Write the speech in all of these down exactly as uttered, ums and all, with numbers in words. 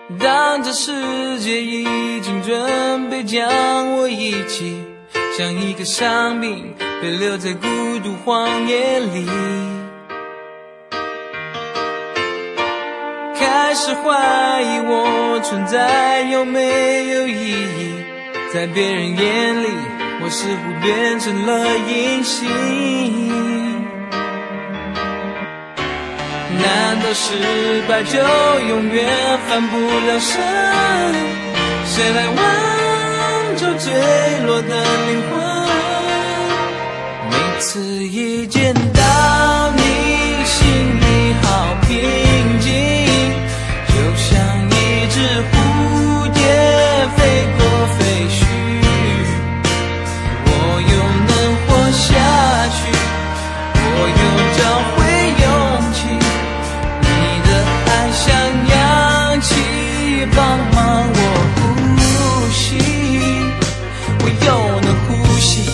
当这世界已经准备将我遗弃，像一个伤兵被留在孤独荒野里，开始怀疑我存在有没有意义，在别人眼里我似乎变成了隐形。难道失败就永远翻不了身？谁来挽救坠落的灵魂？每次一见到你，心里好平静，就像一只蝴蝶飞过废墟，我又能活下去，我又找回勇气，你的爱像氧气帮忙我呼吸，我又能呼吸，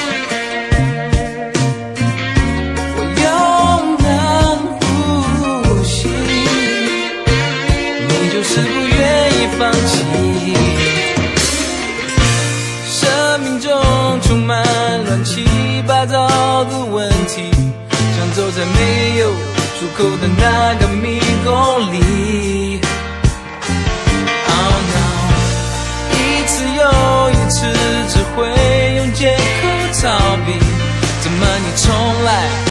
我又能呼吸，你就是不愿意放弃。生命中充满乱七八糟的问题，像走在没有出口的那个迷宫里，